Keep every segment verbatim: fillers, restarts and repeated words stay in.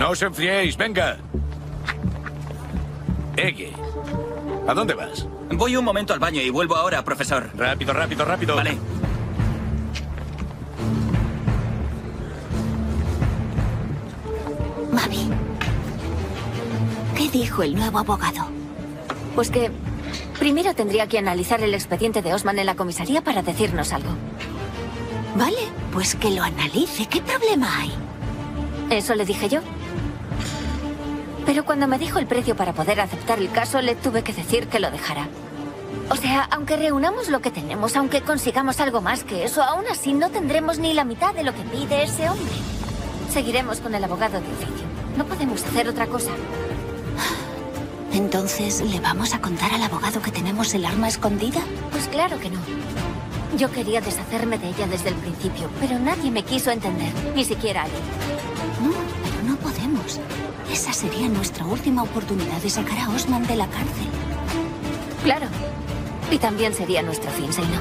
No os enfriéis, venga. Eggy, ¿a dónde vas? Voy un momento al baño y vuelvo ahora, profesor. Rápido, rápido, rápido. Vale. Mami, ¿qué dijo el nuevo abogado? Pues que primero tendría que analizar el expediente de Osman en la comisaría para decirnos algo. Vale, pues que lo analice. ¿Qué problema hay? Eso le dije yo. Pero cuando me dijo el precio para poder aceptar el caso, le tuve que decir que lo dejara. O sea, aunque reunamos lo que tenemos, aunque consigamos algo más que eso, aún así no tendremos ni la mitad de lo que pide ese hombre. Seguiremos con el abogado de oficio. No podemos hacer otra cosa. Entonces, ¿le vamos a contar al abogado que tenemos el arma escondida? Pues claro que no. Yo quería deshacerme de ella desde el principio, pero nadie me quiso entender, ni siquiera Ali. No, pero no podemos. Esa sería nuestra última oportunidad de sacar a Osman de la cárcel. Claro. Y también sería nuestro fin, Zaino.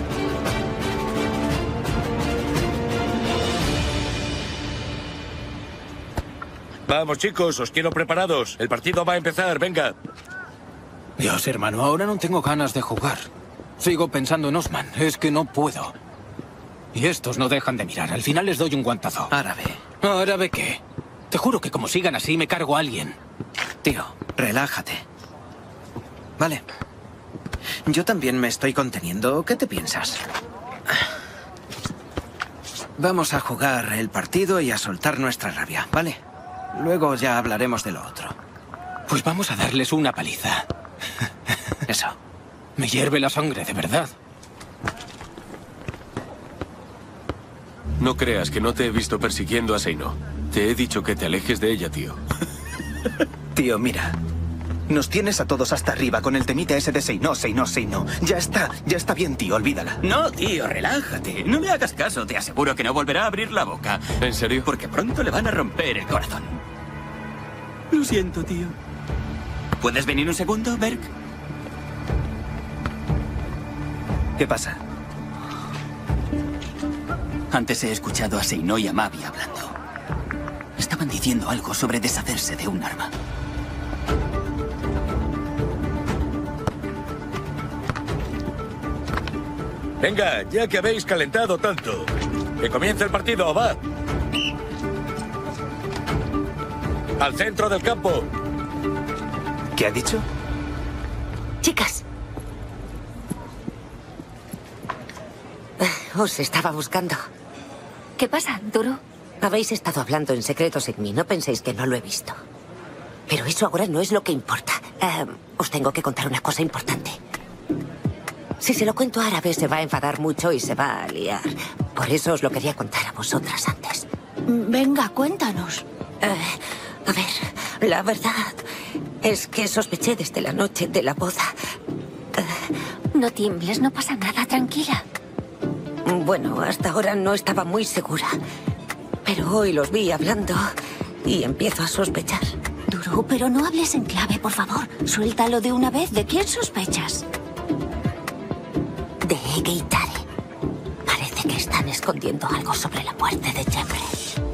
Vamos, chicos, os quiero preparados. El partido va a empezar, venga. Dios, hermano, ahora no tengo ganas de jugar. Sigo pensando en Osman, es que no puedo. Y estos no dejan de mirar. Al final les doy un guantazo. Árabe. ¿Árabe qué? Te juro que como sigan así me cargo a alguien. Tío, relájate. Vale. Yo también me estoy conteniendo. ¿Qué te piensas? Vamos a jugar el partido y a soltar nuestra rabia, ¿vale? Luego ya hablaremos de lo otro. Pues vamos a darles una paliza. Eso. Me hierve la sangre, de verdad. No creas que no te he visto persiguiendo a Zaino. Te he dicho que te alejes de ella, tío. Tío, mira. Nos tienes a todos hasta arriba con el temita ese de Zaino, Zaino, Zaino. Ya está, ya está bien, tío, olvídala. No, tío, relájate. No le hagas caso. Te aseguro que no volverá a abrir la boca. ¿En serio? Porque pronto le van a romper el corazón. Lo siento, tío. ¿Puedes venir un segundo, Berk? ¿Qué pasa? Antes he escuchado a Zaino y a Mavi hablando. Estaban diciendo algo sobre deshacerse de un arma. Venga, ya que habéis calentado tanto. Que comience el partido, va. Al centro del campo. ¿Qué ha dicho? Chicas. Os estaba buscando. ¿Qué pasa, Duro? Habéis estado hablando en secreto sin mí. No penséis que no lo he visto. Pero eso ahora no es lo que importa. Eh, os tengo que contar una cosa importante. Si se lo cuento a Árabe se va a enfadar mucho y se va a liar. Por eso os lo quería contar a vosotras antes. Venga, cuéntanos. Eh, a ver, la verdad es que sospeché desde la noche de la boda. Eh, no tiembles, no pasa nada, tranquila. Bueno, hasta ahora no estaba muy segura. Pero hoy los vi hablando y empiezo a sospechar. Duro, pero no hables en clave, por favor. Suéltalo de una vez. ¿De quién sospechas? De Ege y Tare. Parece que están escondiendo algo sobre la muerte de Jeffrey.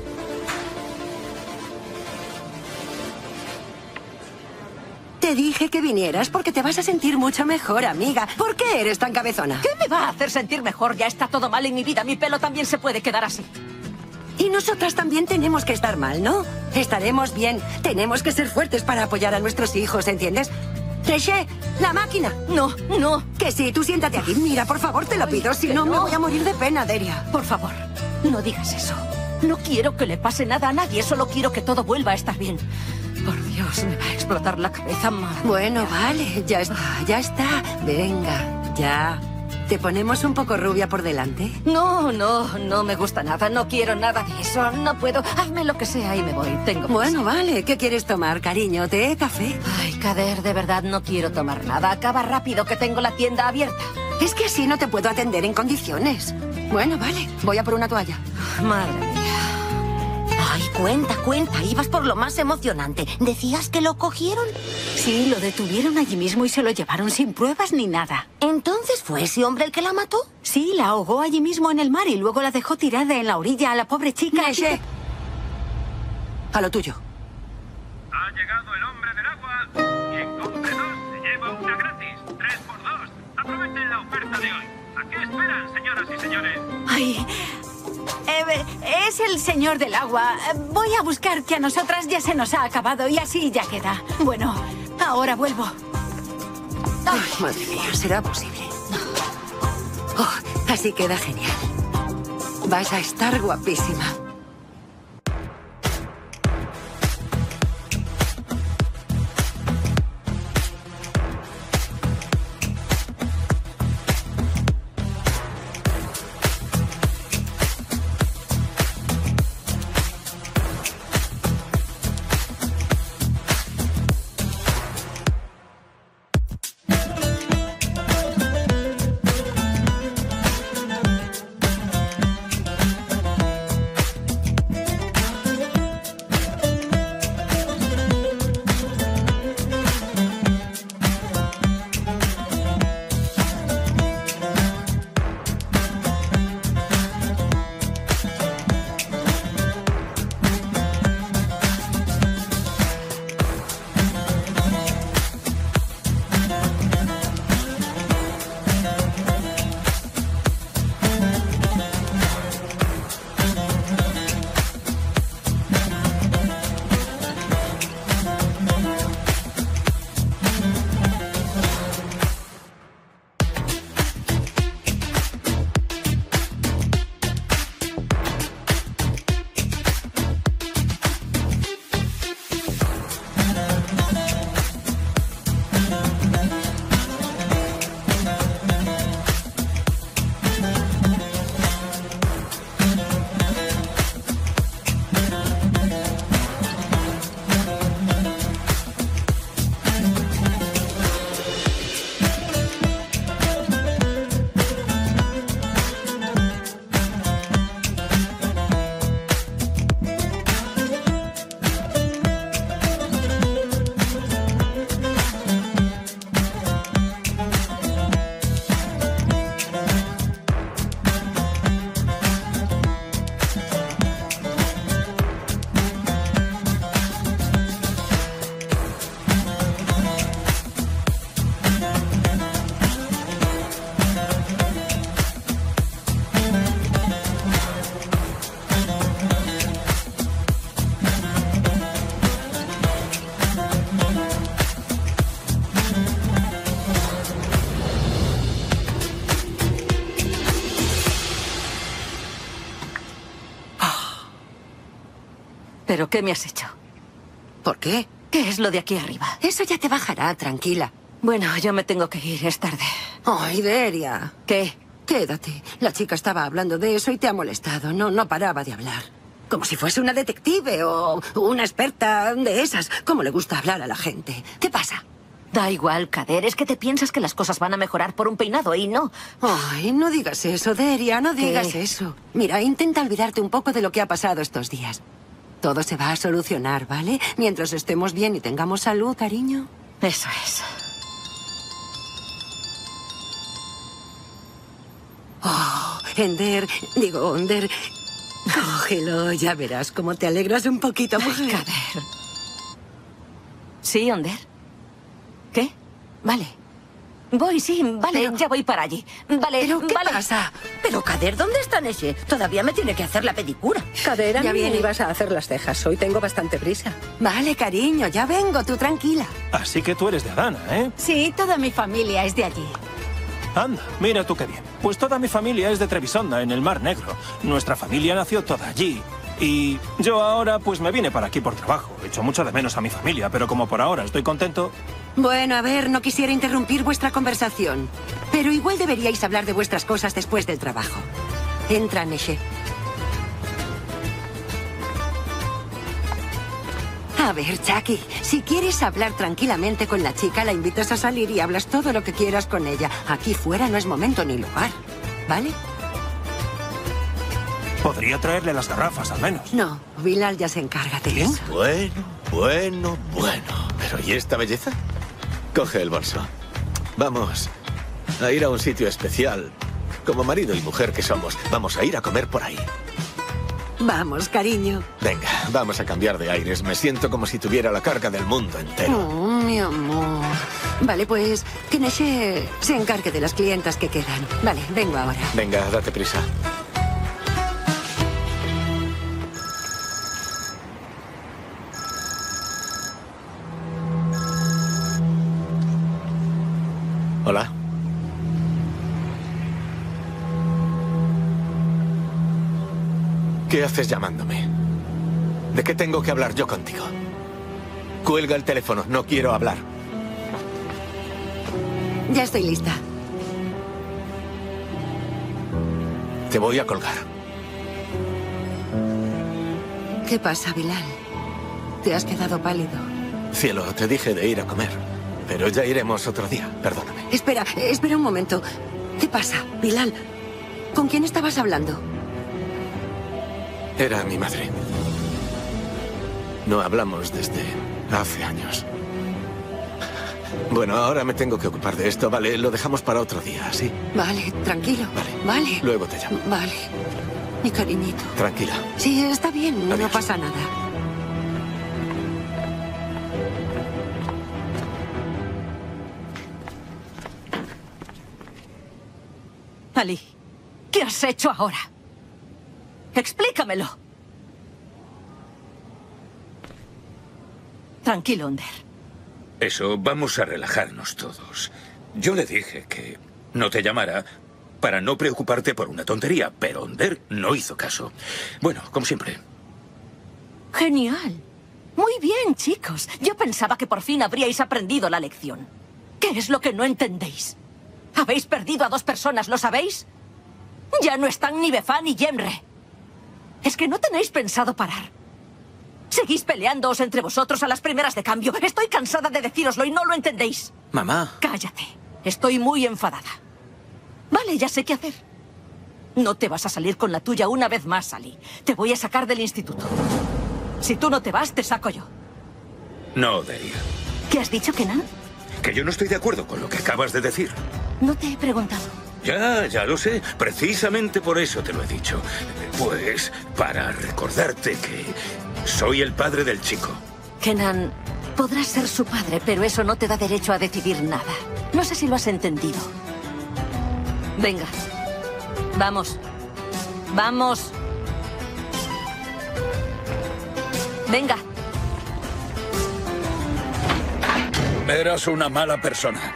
Te dije que vinieras porque te vas a sentir mucho mejor, amiga. ¿Por qué eres tan cabezona? ¿Qué me va a hacer sentir mejor? Ya está todo mal en mi vida. Mi pelo también se puede quedar así. Y nosotras también tenemos que estar mal, ¿no? Estaremos bien. Tenemos que ser fuertes para apoyar a nuestros hijos, ¿entiendes? Treché, la máquina. No, no. Que sí, tú siéntate aquí. Mira, por favor, te lo pido. Si no, me voy a morir de pena, Deria. Por favor, no digas eso. No quiero que le pase nada a nadie. Solo quiero que todo vuelva a estar bien. Por Dios, me va a explotar la cabeza, madre. Bueno, vale. Ya está, ya está. Venga, ya. ¿Te ponemos un poco rubia por delante? No, no, no me gusta nada. No quiero nada de eso. No puedo. Hazme lo que sea y me voy. Tengo Bueno, vale. ¿Qué quieres tomar, cariño? ¿Té, café? Ay, Kader, de verdad no quiero tomar nada. Acaba rápido que tengo la tienda abierta. Es que así no te puedo atender en condiciones. Bueno, vale. Voy a por una toalla. Madre mía. Ay, cuenta, cuenta. Ibas por lo más emocionante. ¿Decías que lo cogieron? Sí, lo detuvieron allí mismo y se lo llevaron sin pruebas ni nada. ¿Entonces fue ese hombre el que la mató? Sí, la ahogó allí mismo en el mar y luego la dejó tirada en la orilla a la pobre chica. Neche. A lo tuyo. llegado el hombre del agua. Quien compre dos se lleva una gratis. Tres por dos. Aprovechen la oferta de hoy. ¿A qué esperan, señoras y señores? Ay, eh, es el señor del agua. Voy a buscar, que a nosotras ya se nos ha acabado y así ya queda. Bueno, ahora vuelvo. Ay, madre mía, ¿será posible? Oh, así queda genial. Vas a estar guapísima. ¿Pero qué me has hecho? ¿Por qué? ¿Qué es lo de aquí arriba? Eso ya te bajará, tranquila. Bueno, yo me tengo que ir, es tarde. Ay, Deria. ¿Qué? Quédate. La chica estaba hablando de eso y te ha molestado. No, no paraba de hablar. Como si fuese una detective o una experta de esas. Como le gusta hablar a la gente. ¿Qué pasa? Da igual, Kader. Es que te piensas que las cosas van a mejorar por un peinado y no. Ay, no digas eso, Deria. No digas ¿Qué? eso. Mira, intenta olvidarte un poco de lo que ha pasado estos días. Todo se va a solucionar, ¿vale? Mientras estemos bien y tengamos salud, cariño. Eso es. Oh, Ender, digo, Ender, cógelo, ya verás cómo te alegras un poquito, mujer. Kader. ¿Sí, Onder? ¿Qué? Vale. Voy, sí, vale, Pero- ya voy para allí. Vale, ¿Pero qué vale. pasa? Pero, Kader, ¿dónde está Neche? Todavía me tiene que hacer la pedicura. Kader, a Ya mí viene. me ibas a hacer las cejas. Hoy tengo bastante prisa. Vale, cariño, ya vengo, tú tranquila. Así que tú eres de Adana, ¿eh? Sí, toda mi familia es de allí. Anda, mira tú qué bien. Pues toda mi familia es de Trebisonda, en el Mar Negro. Nuestra familia nació toda allí. Y yo ahora pues me vine para aquí por trabajo. Echo mucho de menos a mi familia, pero como por ahora estoy contento... Bueno, a ver, no quisiera interrumpir vuestra conversación, pero igual deberíais hablar de vuestras cosas después del trabajo. Entra, Neche. A ver, Chucky, si quieres hablar tranquilamente con la chica, la invitas a salir y hablas todo lo que quieras con ella. Aquí fuera no es momento ni lugar, ¿vale? Podría traerle las garrafas, al menos. No, Bilal ya se encarga de eso. Bueno, bueno, bueno. ¿Pero y esta belleza? Coge el bolso. Vamos a ir a un sitio especial. Como marido y mujer que somos, vamos a ir a comer por ahí. Vamos, cariño. Venga, vamos a cambiar de aires. Me siento como si tuviera la carga del mundo entero. Oh, mi amor. Vale, pues que Neche se encargue de las clientas que quedan. Vale, vengo ahora. Venga, date prisa. Hola. ¿Qué haces llamándome? ¿De qué tengo que hablar yo contigo? Cuelga el teléfono, no quiero hablar. Ya estoy lista. Te voy a colgar. ¿Qué pasa, Bilal? Te has quedado pálido. Cielo, te dije de ir a comer. Pero ya iremos otro día, perdóname. Espera, espera un momento. ¿Qué pasa, Bilal? ¿Con quién estabas hablando? Era mi madre. No hablamos desde hace años. Bueno, ahora me tengo que ocupar de esto, ¿vale? Lo dejamos para otro día, ¿sí? Vale, tranquilo. Vale. Vale. Luego te llamo. Vale. Mi cariñito. Tranquila. Sí, está bien, Adiós. no pasa nada. Ali, ¿qué has hecho ahora? Explícamelo. Tranquilo, Onder. Eso, vamos a relajarnos todos. Yo le dije que no te llamara para no preocuparte por una tontería, pero Onder no hizo caso. Bueno, como siempre. Genial. Muy bien, chicos. Yo pensaba que por fin habríais aprendido la lección. ¿Qué es lo que no entendéis? Habéis perdido a dos personas, ¿lo sabéis? Ya no están ni Befá ni Yemre. Es que no tenéis pensado parar. Seguís peleándoos entre vosotros a las primeras de cambio. Estoy cansada de decíroslo y no lo entendéis. Mamá. Cállate. Estoy muy enfadada. Vale, ya sé qué hacer. No te vas a salir con la tuya una vez más, Ali. Te voy a sacar del instituto. Si tú no te vas, te saco yo. No, Deria. ¿Qué has dicho, Kenan? Que yo no estoy de acuerdo con lo que acabas de decir. No te he preguntado. Ya, ya lo sé. Precisamente por eso te lo he dicho. Pues para recordarte que soy el padre del chico. Kenan, podrás ser su padre, pero eso no te da derecho a decidir nada. No sé si lo has entendido. Venga. Vamos. Vamos. Venga. Eras una mala persona.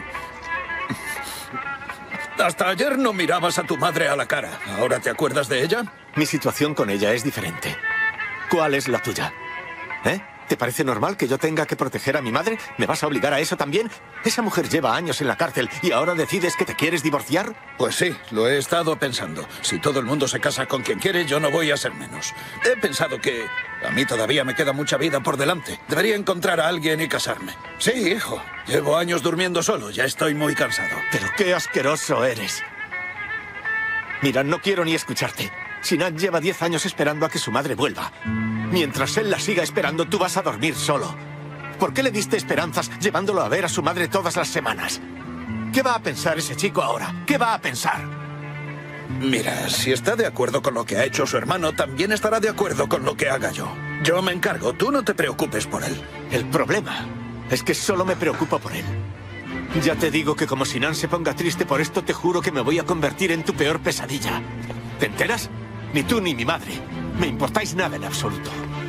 Hasta ayer no mirabas a tu madre a la cara. ¿Ahora te acuerdas de ella? Mi situación con ella es diferente. ¿Cuál es la tuya? ¿Eh? ¿Te parece normal que yo tenga que proteger a mi madre? ¿Me vas a obligar a eso también? Esa mujer lleva años en la cárcel y ahora decides que te quieres divorciar. Pues sí, lo he estado pensando. Si todo el mundo se casa con quien quiere, yo no voy a ser menos. He pensado que a mí todavía me queda mucha vida por delante. Debería encontrar a alguien y casarme. Sí, hijo. Llevo años durmiendo solo. Ya estoy muy cansado. Pero qué asqueroso eres. Mira, no quiero ni escucharte. Sinan lleva diez años esperando a que su madre vuelva. Mientras él la siga esperando, tú vas a dormir solo. ¿Por qué le diste esperanzas llevándolo a ver a su madre todas las semanas? ¿Qué va a pensar ese chico ahora? ¿Qué va a pensar? Mira, si está de acuerdo con lo que ha hecho su hermano, también estará de acuerdo con lo que haga yo. Yo me encargo, tú no te preocupes por él. El problema es que solo me preocupo por él. Ya te digo que como Sinan se ponga triste por esto, te juro que me voy a convertir en tu peor pesadilla. ¿Te enteras? Ni tú ni mi madre me importáis nada en absoluto.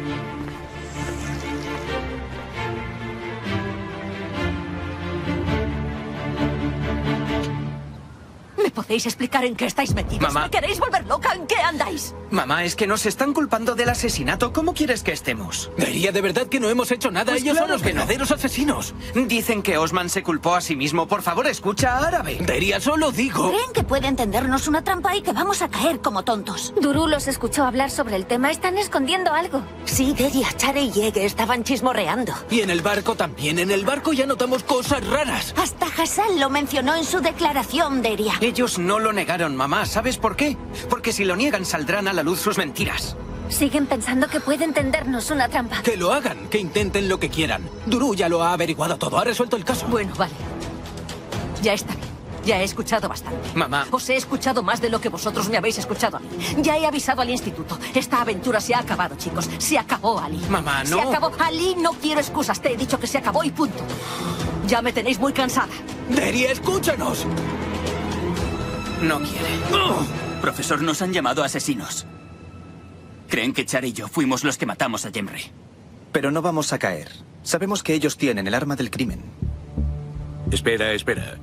¿Me podéis explicar en qué estáis metidos? Mamá. ¿Me queréis volver loca? ¿En qué andáis? Mamá, es que nos están culpando del asesinato. ¿Cómo quieres que estemos? Deria, de verdad que no hemos hecho nada. Pues Ellos claro son los que no. verdaderos asesinos. Dicen que Osman se culpó a sí mismo. Por favor, escucha árabe. Deria, solo digo... Creen que pueden tendernos una trampa y que vamos a caer como tontos. Duru los escuchó hablar sobre el tema. Están escondiendo algo. Sí, Deria, Chare y Yege estaban chismorreando. Y en el barco también. En el barco ya notamos cosas raras. Hasta Hassan lo mencionó en su declaración, Deria. Ellos no lo negaron, mamá. ¿Sabes por qué? Porque si lo niegan saldrán a la luz sus mentiras. Siguen pensando que pueden tendernos una trampa. Que lo hagan, que intenten lo que quieran. Duru ya lo ha averiguado todo, ha resuelto el caso. Bueno, vale. Ya está bien. Ya he escuchado bastante. Mamá. Os he escuchado más de lo que vosotros me habéis escuchado a mí. Ya he avisado al instituto. Esta aventura se ha acabado, chicos. Se acabó, Ali. Mamá, no. Se acabó. Ali, no quiero excusas. Te he dicho que se acabó y punto. Ya me tenéis muy cansada. Derry, escúchanos. No quiere. Oh, profesor, nos han llamado asesinos. Creen que Char y yo fuimos los que matamos a Jemre. Pero no vamos a caer. Sabemos que ellos tienen el arma del crimen. Espera, espera.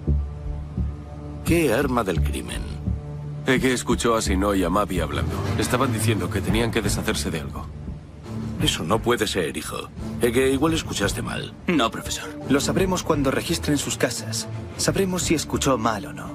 ¿Qué arma del crimen? Ege escuchó a Sino y a Mavi hablando. Estaban diciendo que tenían que deshacerse de algo. Eso no puede ser, hijo. Ege, igual escuchaste mal. No, profesor. Lo sabremos cuando registren sus casas. Sabremos si escuchó mal o no.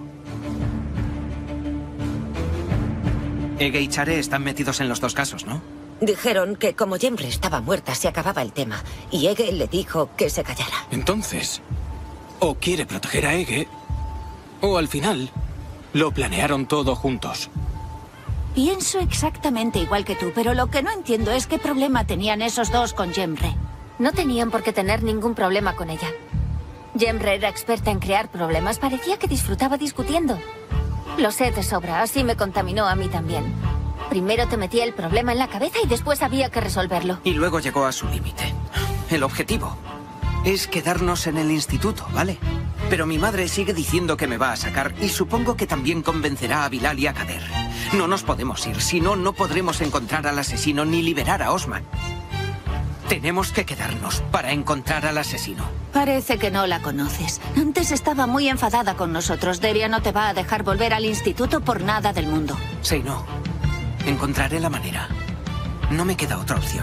Ege y Chare están metidos en los dos casos, ¿no? Dijeron que como Jemre estaba muerta, se acababa el tema. Y Ege le dijo que se callara. Entonces, o quiere proteger a Ege, o al final, lo planearon todo juntos. Pienso exactamente igual que tú, pero lo que no entiendo es qué problema tenían esos dos con Jemre. No tenían por qué tener ningún problema con ella. Jemre era experta en crear problemas. Parecía que disfrutaba discutiendo. Lo sé de sobra, así me contaminó a mí también. Primero te metía el problema en la cabeza y después había que resolverlo. Y luego llegó a su límite. El objetivo es quedarnos en el instituto, ¿vale? Pero mi madre sigue diciendo que me va a sacar y supongo que también convencerá a Bilal y a Kader. No nos podemos ir, si no, no podremos encontrar al asesino ni liberar a Osman. Tenemos que quedarnos para encontrar al asesino. Parece que no la conoces. Antes estaba muy enfadada con nosotros. Deria no te va a dejar volver al instituto por nada del mundo. Sí, no. Encontraré la manera. No me queda otra opción.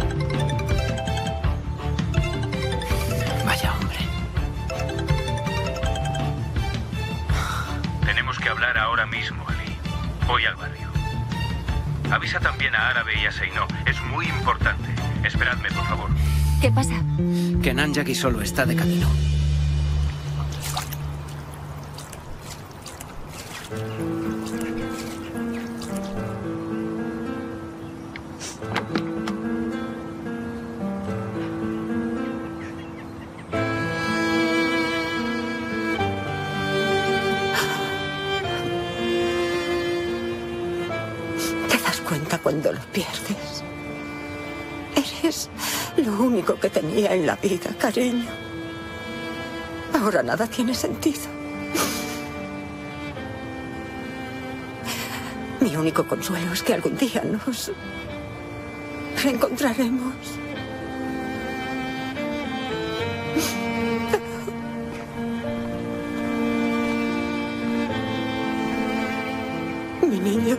Vaya hombre. Tenemos que hablar ahora mismo, Ali. Voy al barrio. Avisa también a Árabe y a Seinó. Es muy importante. Esperadme, por favor. ¿Qué pasa? Que Nanjaki solo está de camino. ¿Te das cuenta cuando lo pierdes? Eres lo único que tenía en la vida, cariño. Ahora nada tiene sentido. Mi único consuelo es que algún día nos reencontraremos. Mi niño.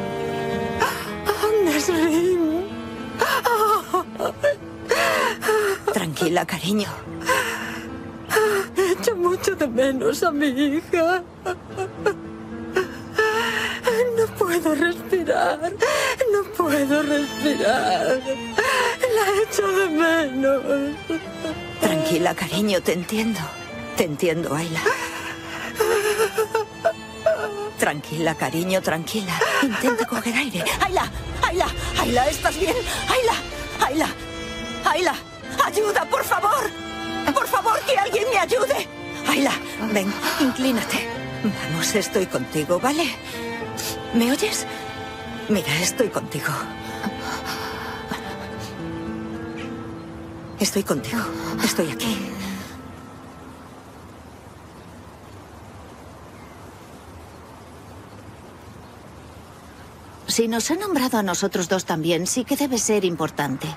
Nasrin. Tranquila, cariño. He hecho mucho de menos a mi hija. No puedo respirar. No puedo respirar. La echo de menos. Tranquila, cariño, te entiendo. Te entiendo, Ayla. Tranquila, cariño, tranquila. Intenta coger aire. Ayla, Ayla, Ayla, ¿estás bien? Ayla, Ayla, Ayla, ayuda, por favor. Por favor, que alguien me ayude. Ayla, ven, inclínate. Vamos, estoy contigo, ¿vale? ¿Me oyes? Mira, estoy contigo. Estoy contigo. Estoy aquí. Si nos ha nombrado a nosotros dos también, sí que debe ser importante.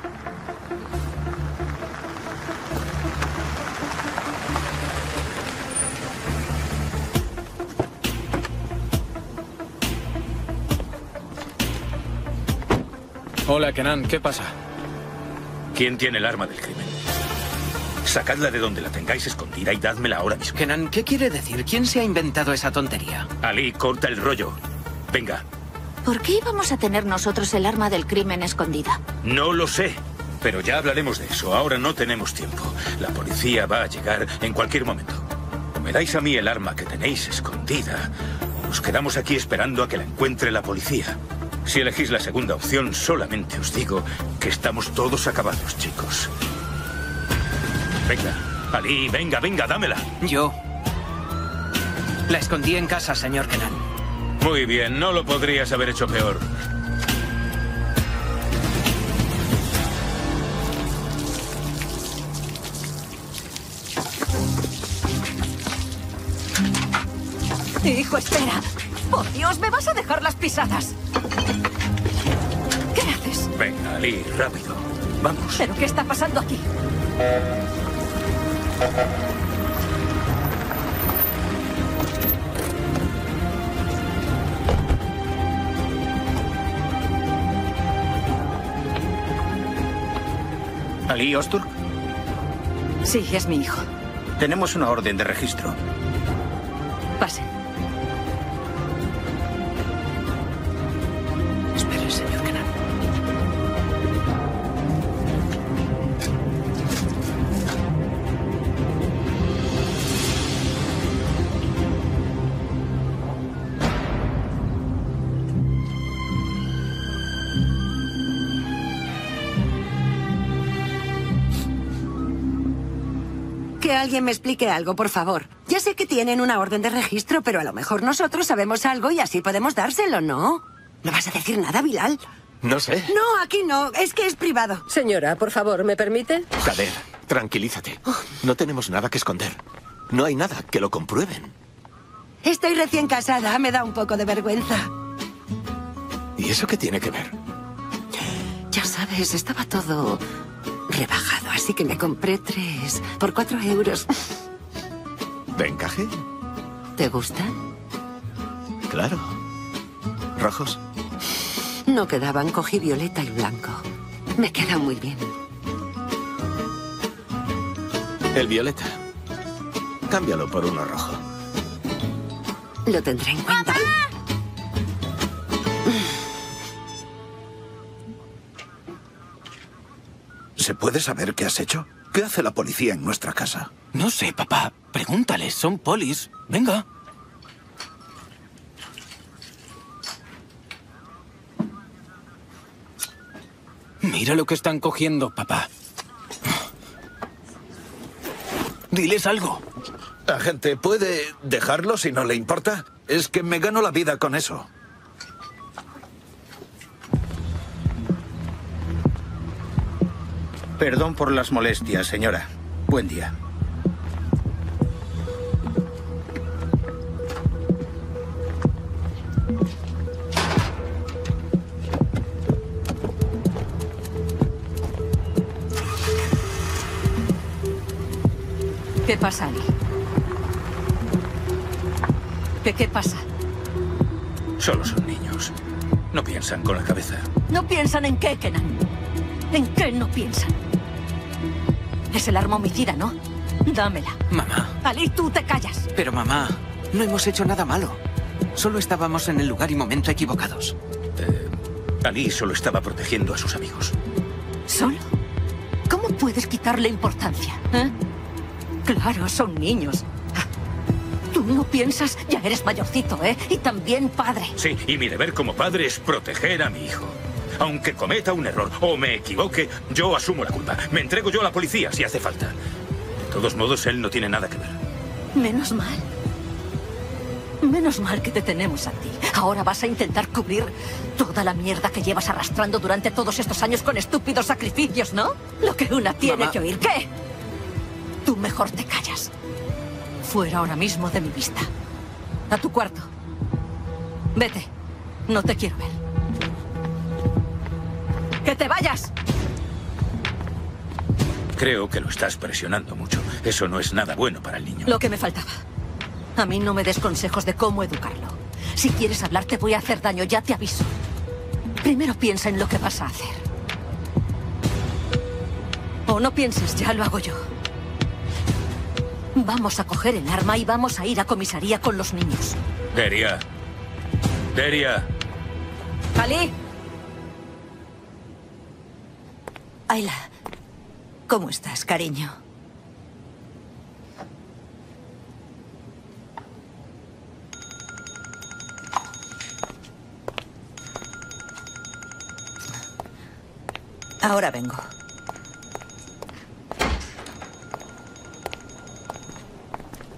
Hola, Kenan, ¿qué pasa? ¿Quién tiene el arma del crimen? Sacadla de donde la tengáis escondida y dádmela ahora mismo. Kenan, ¿qué quiere decir? ¿Quién se ha inventado esa tontería? Ali, corta el rollo. Venga. ¿Por qué íbamos a tener nosotros el arma del crimen escondida? No lo sé, pero ya hablaremos de eso. Ahora no tenemos tiempo. La policía va a llegar en cualquier momento. O me dais a mí el arma que tenéis escondida, o nos quedamos aquí esperando a que la encuentre la policía. Si elegís la segunda opción, solamente os digo que estamos todos acabados, chicos. Venga, Ali, venga, venga, dámela. Yo La escondí en casa, señor Kenan. Muy bien, no lo podrías haber hecho peor. Hijo, espera. Por Dios, ¿me vas a dejar las pisadas? ¿Qué haces? Venga, Ali, rápido. Vamos. ¿Pero qué está pasando aquí? ¿Ali Osturk? Sí, es mi hijo. Tenemos una orden de registro. Pasen. Espere, señor Kenan. Que alguien me explique algo, por favor. Ya sé que tienen una orden de registro, pero a lo mejor nosotros sabemos algo y así podemos dárselo, ¿no? ¿No vas a decir nada, Bilal? No sé. No, aquí no. Es que es privado. Señora, por favor, ¿me permite? Kader, tranquilízate. No tenemos nada que esconder. No hay nada que lo comprueben. Estoy recién casada. Me da un poco de vergüenza. ¿Y eso qué tiene que ver? Ya sabes, estaba todo rebajado, así que me compré tres por cuatro euros. ¿De encaje? ¿Te gustan? Claro. ¿Rojos? No quedaban, cogí violeta y blanco. Me quedan muy bien. El violeta. Cámbialo por uno rojo. Lo tendré en cuenta. ¿Se puede saber qué has hecho? ¿Qué hace la policía en nuestra casa? No sé, papá. Pregúntales, son polis. Venga. Mira lo que están cogiendo, papá. Diles algo. Agente, ¿puede dejarlo si no le importa? Es que me gano la vida con eso. Perdón por las molestias, señora. Buen día. ¿Qué pasa, Ali? ¿Qué, qué pasa? Solo son niños. No piensan con la cabeza. ¿No piensan en qué, Kenan? ¿En qué no piensan? Es el arma homicida, ¿no? Dámela. Mamá. Ali, tú te callas. Pero mamá, no hemos hecho nada malo. Solo estábamos en el lugar y momento equivocados. Eh, Ali solo estaba protegiendo a sus amigos. ¿Solo? ¿Cómo puedes quitarle importancia? ¿Eh? Claro, son niños. Tú no piensas, ya eres mayorcito, ¿eh? Y también padre. Sí, y mi deber como padre es proteger a mi hijo. Aunque cometa un error o me equivoque, yo asumo la culpa. Me entrego yo a la policía si hace falta. De todos modos, él no tiene nada que ver. Menos mal. Menos mal que te tenemos a ti. Ahora vas a intentar cubrir toda la mierda que llevas arrastrando durante todos estos años con estúpidos sacrificios, ¿no? Lo que una tiene Mamá. que oír. ¿Qué? Tú mejor te callas. Fuera ahora mismo de mi vista. A tu cuarto. Vete. No te quiero ver. ¡Que te vayas! Creo que lo estás presionando mucho. Eso no es nada bueno para el niño. Lo que me faltaba. A mí no me des consejos de cómo educarlo. Si quieres hablar, te voy a hacer daño, ya te aviso. Primero piensa en lo que vas a hacer. O no pienses, ya lo hago yo. Vamos a coger el arma y vamos a ir a comisaría con los niños. Deria. Deria. Ali. Ayla, ¿cómo estás, cariño? Ahora vengo.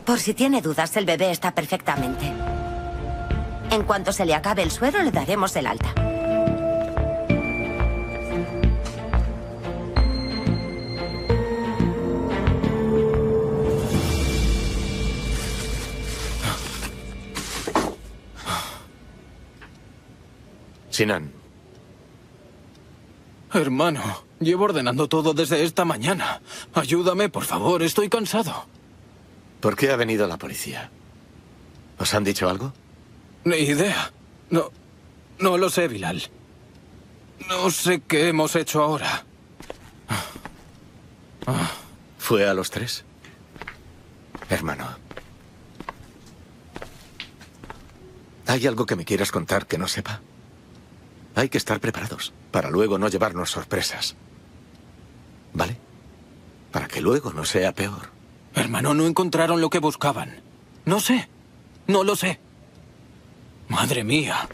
Por si tiene dudas, el bebé está perfectamente. En cuanto se le acabe el suero, le daremos el alta. Sinan. Hermano, llevo ordenando todo desde esta mañana. Ayúdame, por favor, estoy cansado. ¿Por qué ha venido la policía? ¿Os han dicho algo? Ni idea. No, no lo sé, Bilal. No sé qué hemos hecho ahora. ¿Fue a los tres? Hermano. ¿Hay algo que me quieras contar que no sepa? Hay que estar preparados para luego no llevarnos sorpresas. ¿Vale? Para que luego no sea peor. Hermano, no encontraron lo que buscaban. No sé. No lo sé. Madre mía.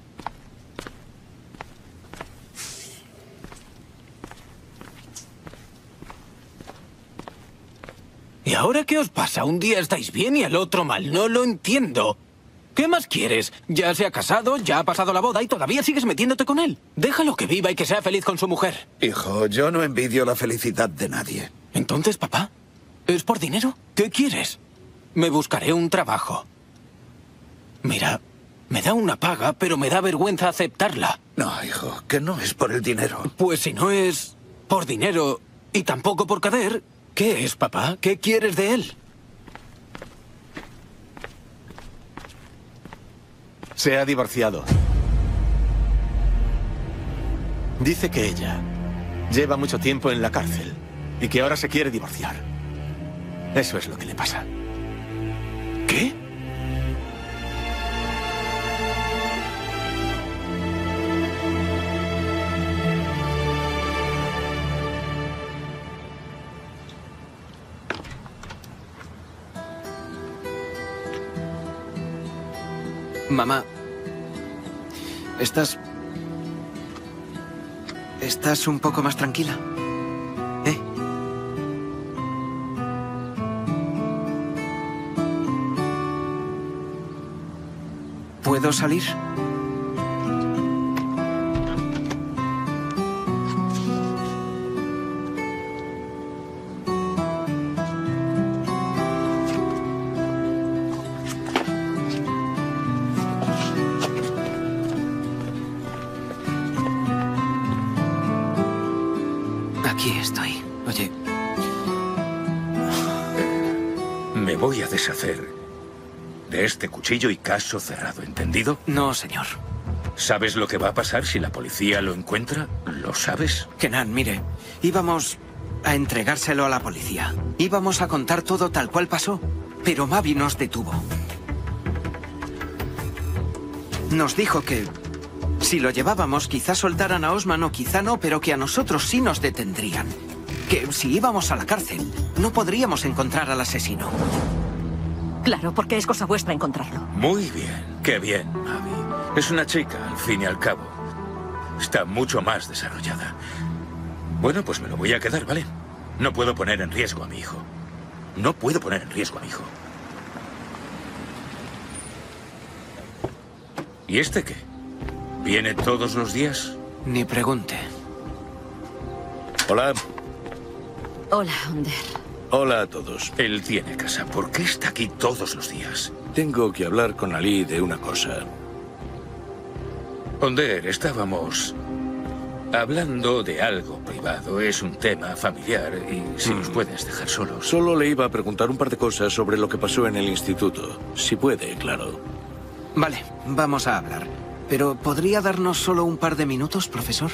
¿Y ahora qué os pasa? Un día estáis bien y el otro mal. No lo entiendo. ¿Qué más quieres? Ya se ha casado, ya ha pasado la boda y todavía sigues metiéndote con él. Déjalo que viva y que sea feliz con su mujer. Hijo, yo no envidio la felicidad de nadie. Entonces, papá, ¿es por dinero? ¿Qué quieres? Me buscaré un trabajo. Mira, me da una paga, pero me da vergüenza aceptarla. No, hijo, que no es por el dinero. Pues si no es por dinero y tampoco por Kader, ¿qué es, papá? ¿Qué quieres de él? Se ha divorciado. Dice que ella lleva mucho tiempo en la cárcel y que ahora se quiere divorciar. Eso es lo que le pasa. ¿Qué? Mamá, ¿estás... ¿Estás un poco más tranquila? ¿Eh? ¿Puedo salir? Aquí estoy. Oye. Me voy a deshacer de este cuchillo y caso cerrado, ¿entendido? No, señor. ¿Sabes lo que va a pasar si la policía lo encuentra? ¿Lo sabes? Kenan, mire, íbamos a entregárselo a la policía. Íbamos a contar todo tal cual pasó, pero Mavi nos detuvo. Nos dijo que si lo llevábamos, quizá soltaran a Osman o quizá no, pero que a nosotros sí nos detendrían. Que si íbamos a la cárcel, no podríamos encontrar al asesino. Claro, porque es cosa vuestra encontrarlo. Muy bien, qué bien, Mavi. Es una chica, al fin y al cabo. Está mucho más desarrollada. Bueno, pues me lo voy a quedar, ¿vale? No puedo poner en riesgo a mi hijo. No puedo poner en riesgo a mi hijo. ¿Y este qué? ¿Viene todos los días? Ni pregunte. Hola. Hola, Onder. Hola a todos. Él tiene casa. ¿Por qué está aquí todos los días? Tengo que hablar con Ali de una cosa. Onder, estábamos hablando de algo privado. Es un tema familiar y si nos puedes dejar solos. Solo le iba a preguntar un par de cosas sobre lo que pasó en el instituto. Si puede, claro. Vale, vamos a hablar. Pero ¿podría darnos solo un par de minutos, profesor?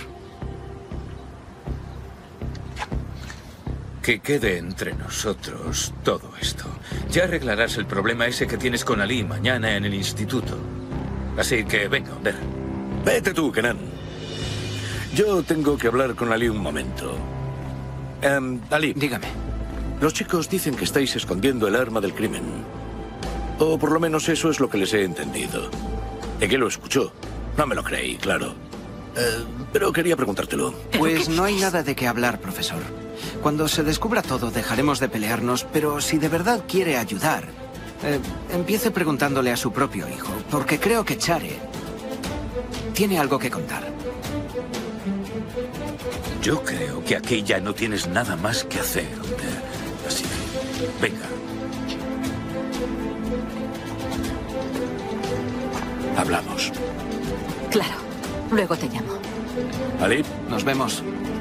Que quede entre nosotros todo esto. Ya arreglarás el problema ese que tienes con Ali mañana en el instituto. Así que venga, Onder. Vete tú, Kenan. Yo tengo que hablar con Ali un momento. Um, Ali. Dígame. Los chicos dicen que estáis escondiendo el arma del crimen. O por lo menos eso es lo que les he entendido. ¿De qué lo escuchó? No me lo creí, claro. Eh, pero quería preguntártelo. Pues no hay nada de qué hablar, profesor. Cuando se descubra todo, dejaremos de pelearnos, pero si de verdad quiere ayudar, Eh, empiece preguntándole a su propio hijo, porque creo que Chare tiene algo que contar. Yo creo que aquí ya no tienes nada más que hacer, Under. Así que, venga. Hablamos. Claro. Luego te llamo. Ali. Nos vemos.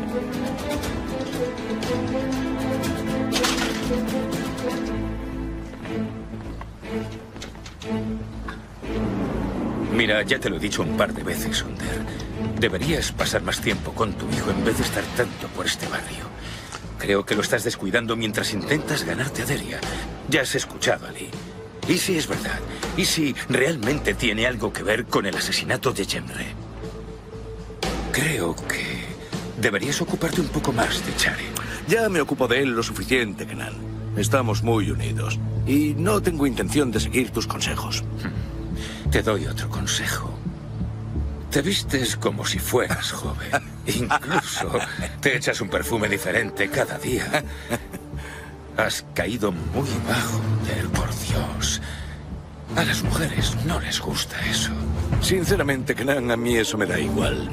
Mira, ya te lo he dicho un par de veces, Under. Deberías pasar más tiempo con tu hijo en vez de estar tanto por este barrio. Creo que lo estás descuidando mientras intentas ganarte a Deria. Ya has escuchado, Ali. ¿Y si es verdad? ¿Y si realmente tiene algo que ver con el asesinato de Jemre? Creo que deberías ocuparte un poco más de Chare. Ya me ocupo de él lo suficiente, Kenan. Estamos muy unidos. Y no tengo intención de seguir tus consejos. Te doy otro consejo. Te vistes como si fueras joven. Incluso te echas un perfume diferente cada día. Has caído muy bajo, Under, por Dios. A las mujeres no les gusta eso. Sinceramente, Kenan, a mí eso me da igual.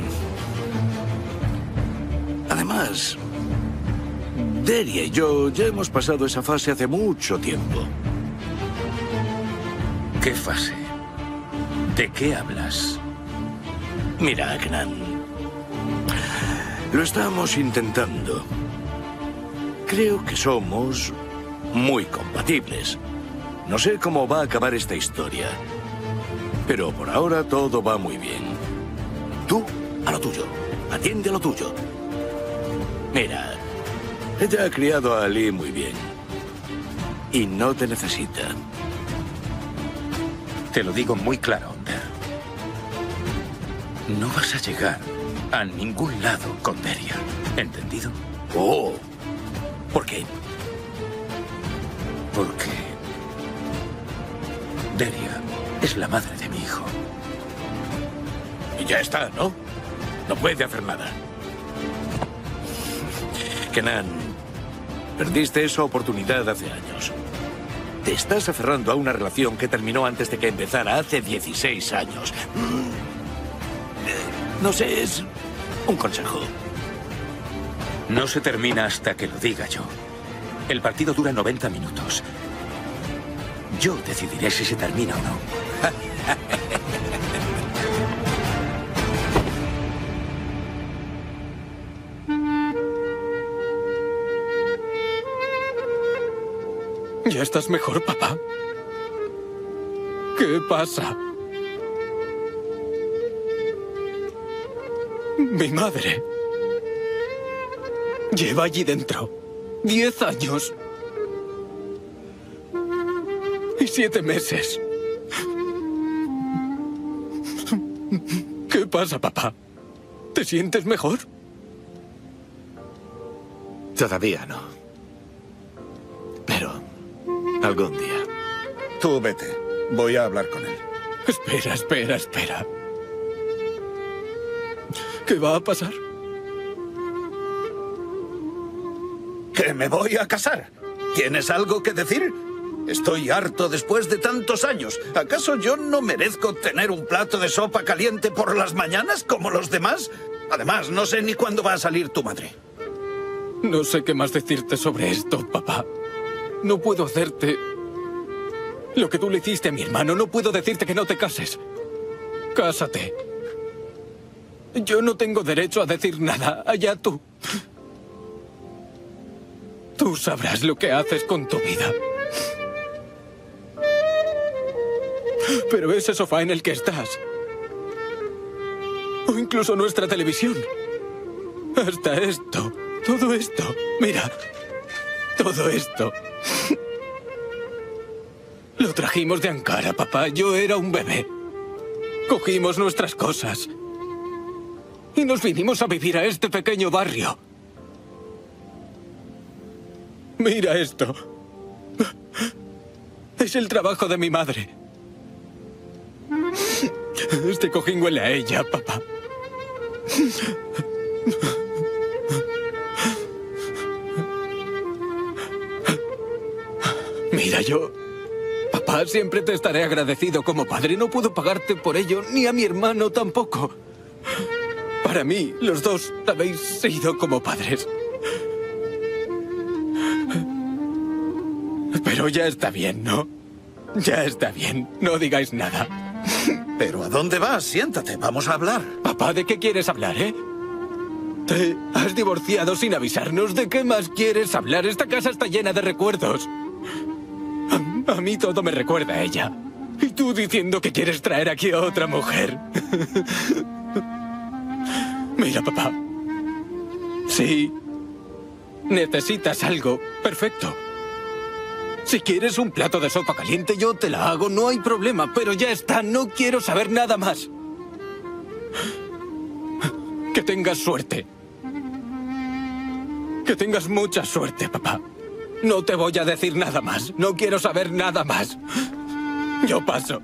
Además, Deria y yo ya hemos pasado esa fase hace mucho tiempo. ¿Qué fase? ¿De qué hablas? Mira, Kenan, lo estamos intentando. Creo que somos muy compatibles. No sé cómo va a acabar esta historia, pero por ahora todo va muy bien. Tú, a lo tuyo. Atiende a lo tuyo. Mira, ella ha criado a Ali muy bien. Y no te necesita. Te lo digo muy claro, Under. No vas a llegar a ningún lado con Deria. ¿Entendido? Oh. ¿Por qué? Porque Deria es la madre de mi hijo. Y ya está, ¿no? No puede hacer nada. Kenan, perdiste esa oportunidad hace años. Te estás aferrando a una relación que terminó antes de que empezara, hace dieciséis años. No sé, es un consejo. No se termina hasta que lo diga yo. El partido dura noventa minutos. Yo decidiré si se termina o no. ¿Ya estás mejor, papá? ¿Qué pasa? Mi madre lleva allí dentro diez años y siete meses. ¿Qué pasa, papá? ¿Te sientes mejor? Todavía no. Pero algún día. Tú vete. Voy a hablar con él. Espera, espera, espera. ¿Qué va a pasar? ¿Que me voy a casar? ¿Tienes algo que decir? Estoy harto después de tantos años. ¿Acaso yo no merezco tener un plato de sopa caliente por las mañanas como los demás? Además, no sé ni cuándo va a salir tu madre. No sé qué más decirte sobre esto, papá. No puedo hacerte lo que tú le hiciste a mi hermano. No puedo decirte que no te cases. Cásate. Yo no tengo derecho a decir nada. Allá tú. Tú sabrás lo que haces con tu vida. Pero ese sofá en el que estás, o incluso nuestra televisión, hasta esto, todo esto, mira, todo esto, lo trajimos de Ankara, papá. Yo era un bebé. Cogimos nuestras cosas y nos vinimos a vivir a este pequeño barrio. Mira esto. Es el trabajo de mi madre. Este cojín huele a ella, papá. Mira, yo... Papá, siempre te estaré agradecido como padre. No puedo pagarte por ello, ni a mi hermano tampoco. Para mí, los dos habéis sido como padres. Pero ya está bien, ¿no? Ya está bien. No digáis nada. ¿Pero a dónde vas? Siéntate, vamos a hablar. Papá, ¿de qué quieres hablar, eh? Te has divorciado sin avisarnos. ¿De qué más quieres hablar? Esta casa está llena de recuerdos. A, a mí todo me recuerda a ella. Y tú diciendo que quieres traer aquí a otra mujer. Mira, papá. Si necesitas algo, perfecto. Si quieres un plato de sopa caliente, yo te la hago, no hay problema. Pero ya está, no quiero saber nada más. Que tengas suerte. Que tengas mucha suerte, papá. No te voy a decir nada más. No quiero saber nada más. Yo paso.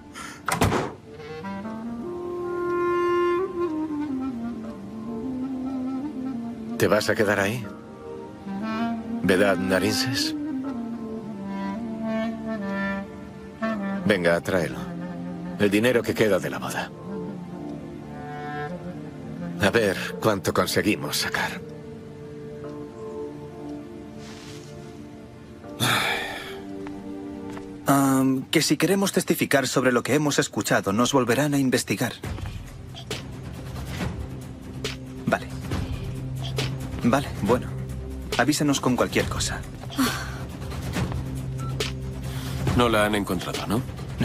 ¿Te vas a quedar ahí? ¿Verdad, narices? Venga, tráelo. El dinero que queda de la boda. A ver cuánto conseguimos sacar. Um, que si queremos testificar sobre lo que hemos escuchado, nos volverán a investigar. Vale. Vale, bueno. Avísenos con cualquier cosa. No la han encontrado, ¿no? No.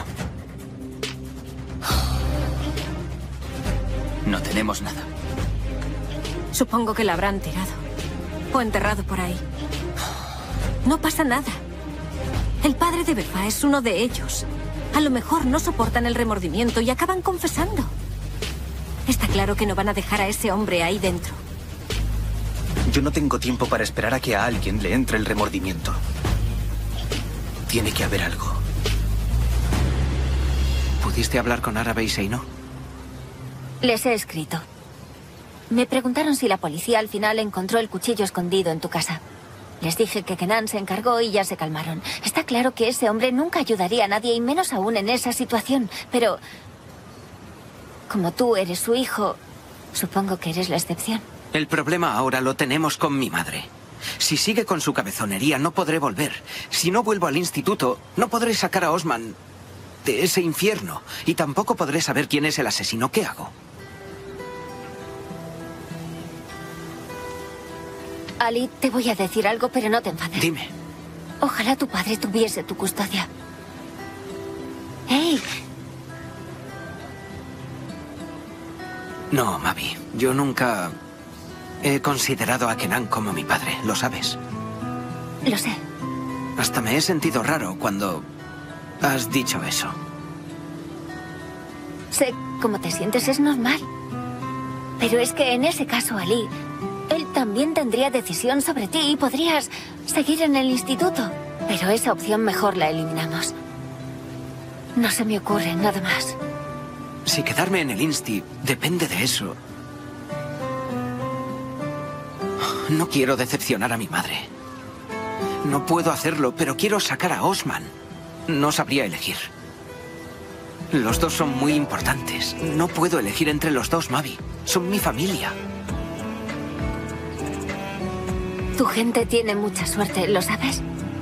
No tenemos nada. Supongo que la habrán tirado. O enterrado por ahí. No pasa nada. El padre de Befa es uno de ellos. A lo mejor no soportan el remordimiento y acaban confesando. Está claro que no van a dejar a ese hombre ahí dentro. Yo no tengo tiempo para esperar a que a alguien le entre el remordimiento. Tiene que haber algo. ¿Pudiste hablar con Árabe y Seino? Les he escrito. Me preguntaron si la policía al final encontró el cuchillo escondido en tu casa. Les dije que Kenan se encargó y ya se calmaron. Está claro que ese hombre nunca ayudaría a nadie, y menos aún en esa situación. Pero, como tú eres su hijo, supongo que eres la excepción. El problema ahora lo tenemos con mi madre. Si sigue con su cabezonería, no podré volver. Si no vuelvo al instituto, no podré sacar a Osman de ese infierno. Y tampoco podré saber quién es el asesino. ¿Qué hago? Ali, te voy a decir algo, pero no te enfades. Dime. Ojalá tu padre tuviese tu custodia. ¡Hey! No, Mavi. Yo nunca he considerado a Kenan como mi padre, ¿lo sabes? Lo sé. Hasta me he sentido raro cuando has dicho eso. Sé cómo te sientes, es normal. Pero es que en ese caso, Ali, él también tendría decisión sobre ti y podrías seguir en el instituto. Pero esa opción mejor la eliminamos. No se me ocurre nada más. Si quedarme en el insti depende de eso. No quiero decepcionar a mi madre. No puedo hacerlo, pero quiero sacar a Osman. No sabría elegir. Los dos son muy importantes. No puedo elegir entre los dos, Mavi. Son mi familia. Tu gente tiene mucha suerte, ¿lo sabes?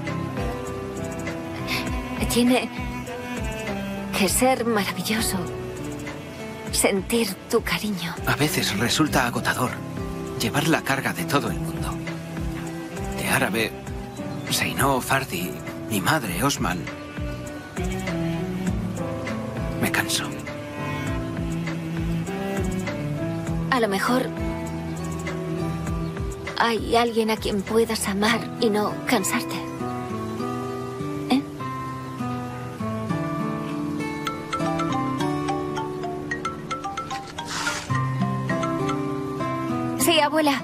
Tiene que ser maravilloso sentir tu cariño. A veces resulta agotador llevar la carga de todo el mundo. De Árabe, Seino, Fardi, mi madre, Osman. Me canso. A lo mejor hay alguien a quien puedas amar y no cansarte. ¿Eh? Sí, abuela.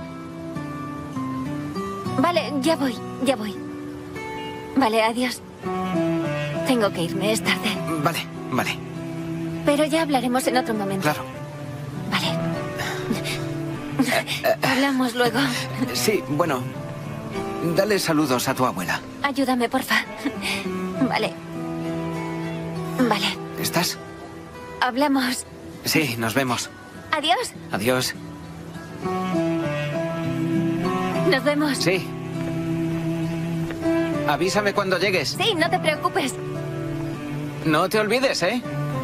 Vale, ya voy, ya voy. Vale, adiós. Tengo que irme, es tarde. Vale, vale. Pero ya hablaremos en otro momento. Claro. Vale. Hablamos luego. Sí, bueno. Dale saludos a tu abuela. Ayúdame, porfa. Vale. Vale. ¿Estás? Hablamos. Sí, nos vemos. Adiós. Adiós. Nos vemos. Sí. Avísame cuando llegues. Sí, no te preocupes. No te olvides, ¿eh?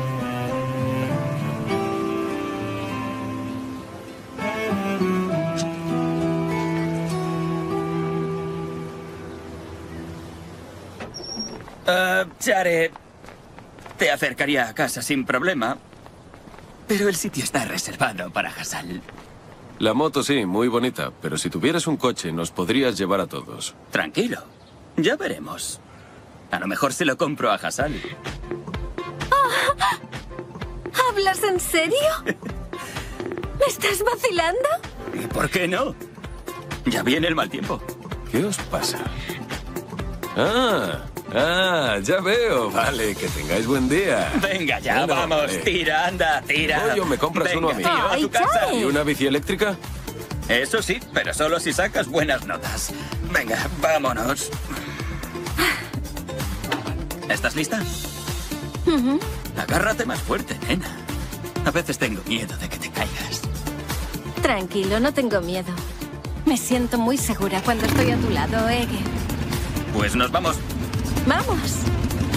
Uh, Chare, te acercaría a casa sin problema, pero el sitio está reservado para Hassal. La moto sí, muy bonita, pero si tuvieras un coche nos podrías llevar a todos. Tranquilo, ya veremos. A lo mejor se lo compro a Hassal. Oh, ¿hablas en serio? ¿Me estás vacilando? ¿Y por qué no? Ya viene el mal tiempo. ¿Qué os pasa? Ah, ah, ya veo. Vale, que tengáis buen día. Venga ya, Bueno, vamos, vale. tira, anda, tira. Pollo, ¿me compras Venga, uno a mí? tío, a tu casa. ¿Y una bici eléctrica? Eso sí, pero solo si sacas buenas notas. Venga, vámonos. ¿Estás lista? Ujú. Agárrate más fuerte, nena. A veces tengo miedo de que te caigas. Tranquilo, no tengo miedo. Me siento muy segura cuando estoy a tu lado, Ege. Pues nos vamos. ¡Vamos!